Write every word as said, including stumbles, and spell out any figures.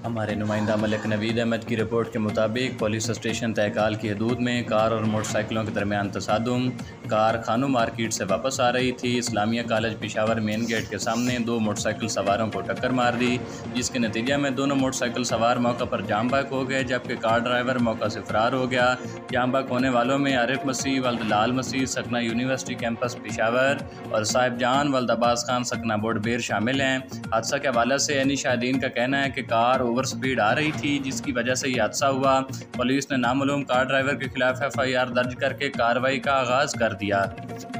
हमारे नुमाइंदा मलिक नवीद अहमद की रिपोर्ट के मुताबिक पुलिस स्टेशन तहकाल की हदूद में कार और मोटरसाइकिलों के दरमियान तसादुम। कार खानू मार्केट से वापस आ रही थी। Islamia college Peshawar main gate के सामने दो मोटरसाइकिल सवारों को टक्कर मार दी, जिसके नतीजे में दोनों मोटरसाइकिल सवार मौका पर जाम बहक हो गए, जबकि कार ड्राइवर मौका से फरार हो गया। जाम बहक होने वालों में आरिफ मसीह वल्द लाल मसीह सकना यूनिवर्सिटी कैंपस पेशावर और साहिब जान वल्द अब्बास खान सकना बोडबेर शामिल हैं। हादसा के हवाले से यानी शाहिदीन का कहना है कि कार ओवर स्पीड आ रही थी, जिसकी वजह से ये हादसा हुआ। पुलिस ने नामालूम कार ड्राइवर के खिलाफ एफ आई आर दर्ज करके कार्रवाई का आगाज़ कर दिया।